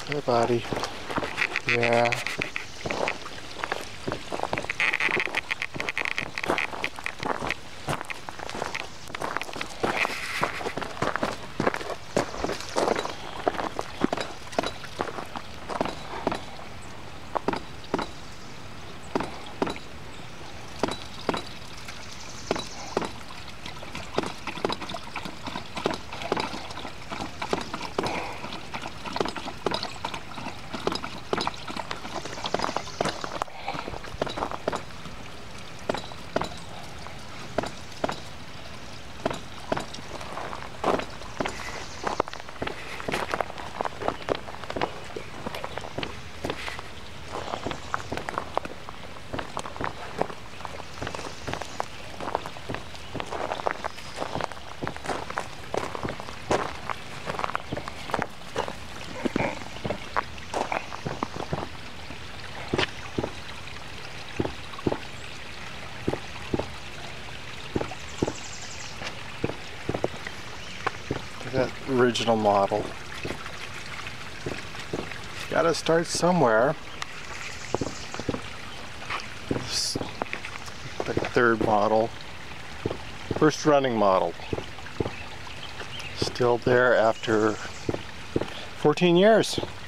Hey, buddy. Yeah. That original model. Gotta start somewhere. This, the third model. First running model. Still there after 14 years.